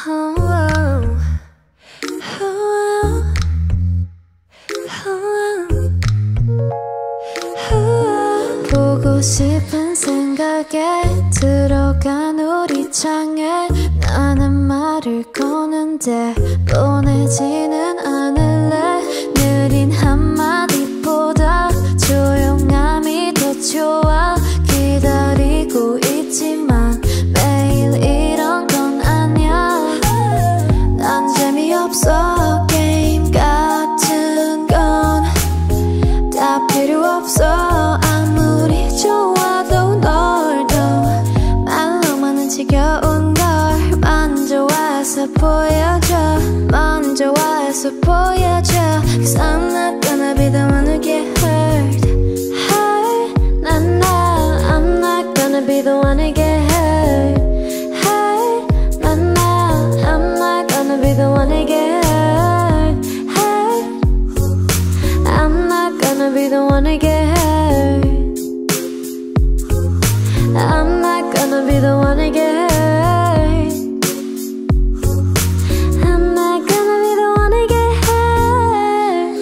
보고 싶은 생각에 들어간 우리 창에 나는 말을 거는데 보내지는 않을래. 느린 한마디보다 조용함이 더 좋아. 기다리고 있지만 매일 이런 건 아냐. 난 재미없어. 게임 같은 건 다 필요 없어. 아무리 좋아도 널도 말로만은 지겨운 걸 먼저 와서 보여줘. 먼저 와서 보여줘. Cause I'm not gonna be the one to get hurt. Hurt, I'm not gonna be the one to get hurt. Hurt, I'm not gonna be the one to get hurt. Hurt, I'm not gonna be the one to get hurt. I'm not gonna be the one to get hurt. I'm not gonna be the one to get hurt.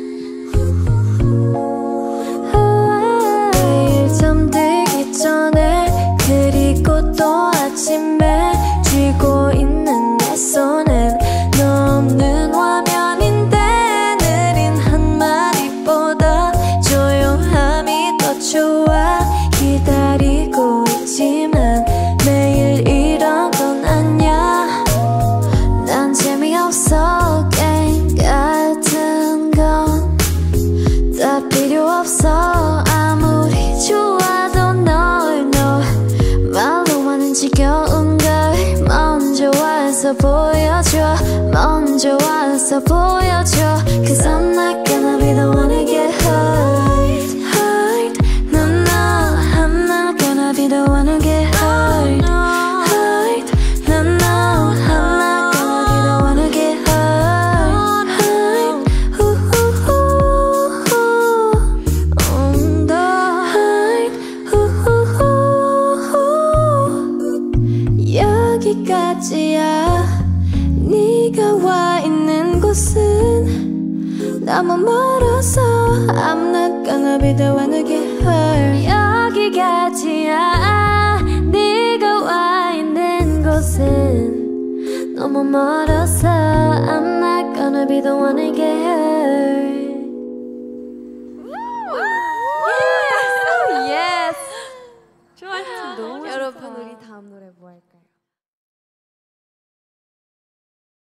매일 잠들기 전에 그리고 또 아침에 쥐고 있는 내 손엔 너 없는 화면인데 느린 한마디보다 조용함이 더 좋아. 기다리고 있지만 매일 이런 건 아냐. 난 재미없어. 게임 같은 건 다 필요 없어. 아무리 좋아도 널 말로만은 지겨운 걸 먼저 와서 보여줘. 먼저 와서 보여줘. Cause I'm not gonna be the one to get hurt. Hurt, no, I'm not gonna be the one to get hurt. Hurt, no, I'm not gonna be the one to get hurt. Hurt, the hurt, 여기까지야. 네가 와 있는 곳은 너무 멀어서 I'm not gonna be the one to get hurt. 여기까지야. 네가 와 있는 곳은 너무 멀어서 I'm not gonna be the one to get hurt. Yes. 좋았어. 여러분 우리 다음 노래 뭐 할까요?